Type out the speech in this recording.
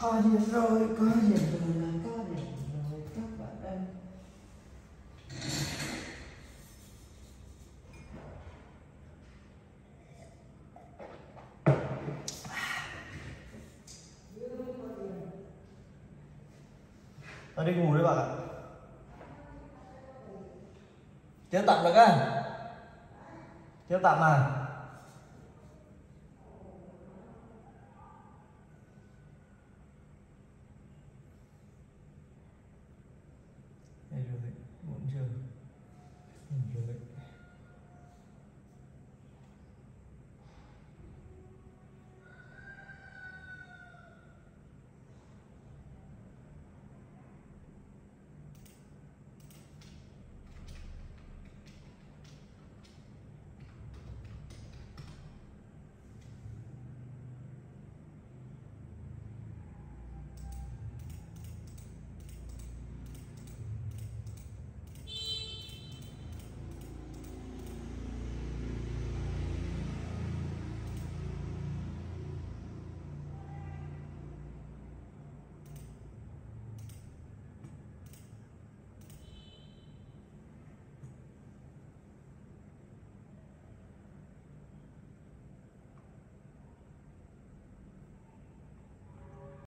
Có điện rồi, có điện rồi là có điện rồi các bạn ơi. Tao đi ngủ đấy bạn ạ. Chưa tạm được á. Chưa tạm mà.